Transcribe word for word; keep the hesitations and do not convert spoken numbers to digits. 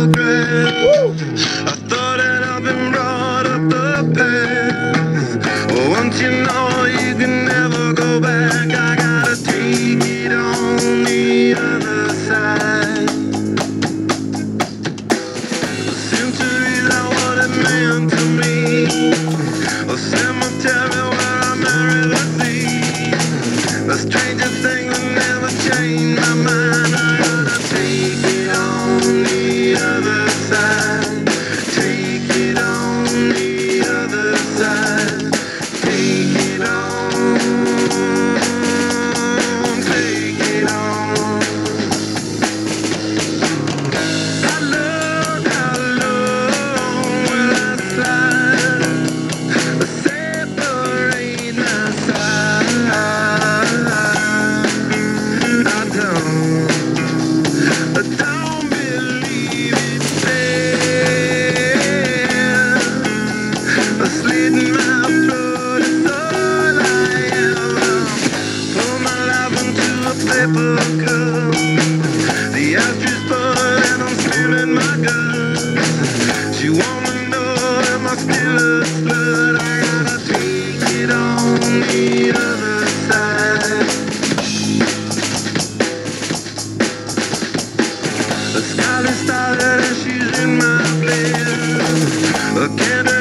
regret. I thought that I've been brought up the past. But once you know you can never go back, I gotta take it on the other side. The centuries are what it meant to me. A cemetery where I marry the sea. The strangest thing that never changed my mind. I gotta take it on the other side. Take it on the other side. Take it on. Take it on. I love, how long will I slide? Separate my side. I don't, I don't believe it's fair. A slit in my throat is all I ever. Pour my life into a paper cup. The ashes burn and I'm spilling my guts. She wanna know, am I still a slut? I gotta take it on the other side. The sky is started and she's in my place. A candle